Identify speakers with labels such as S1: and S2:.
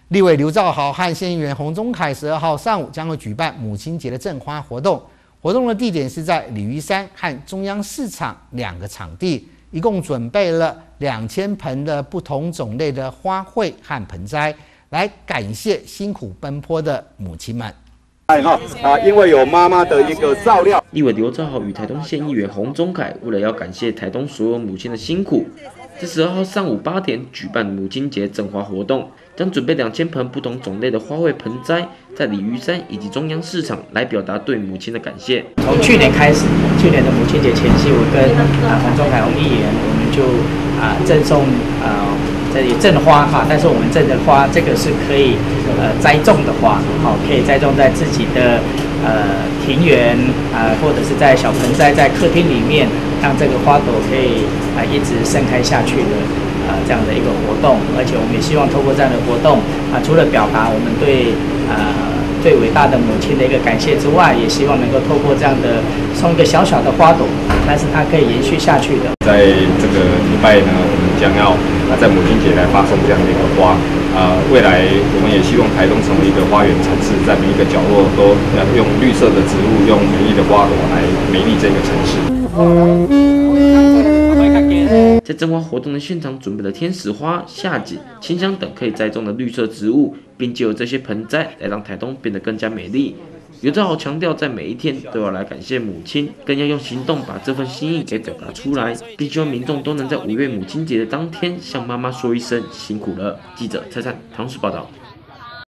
S1: 立委刘兆豪和县议员洪宗凯12号上午将会举办母亲节的赠花活动，活动的地点是在鲤鱼山和中央市场2个场地，一共准备了2000盆的不同种类的花卉和盆栽，来感谢辛苦奔波的母亲们。
S2: 因为有妈妈的一个照料。
S3: 立委刘兆豪与台东县议员洪宗凯为了要感谢台东所有母亲的辛苦，在12号上午8点举办母亲节赠花活动，将准备2000盆不同种类的花卉盆栽，在鲤鱼山以及中央市场来表达对母亲的感谢。
S4: 从去年开始，去年的母亲节前夕，我跟洪宗凯洪议员，我们就赠送这里赠花哈，但是我们赠的花这个是可以栽种的花，好，可以栽种在自己的庭园或者是在小盆栽在客厅里面，让这个花朵可以一直盛开下去的这样的一个活动。而且我们也希望透过这样的活动除了表达我们对最伟大的母亲的一个感谢之外，也希望能够透过这样的送一个小小的花朵，但是它可以延续下去的。
S2: 在这个礼拜呢，我们将要在母亲节来发送这样的一个花。未来我们也希望台东成为一个花园城市，在每一个角落都用绿色的植物，用美丽的花朵来美丽这个城市。
S3: 在赠花活动的现场准备了天使花、夏锦、清香等可以栽种的绿色植物，并借由这些盆栽来让台东变得更加美丽。刘兆豪强调，在每一天都要来感谢母亲，更要用行动把这份心意给表达出来，并希望民众都能在5月母亲节的当天向妈妈说一声辛苦了。记者蔡灿唐市报道。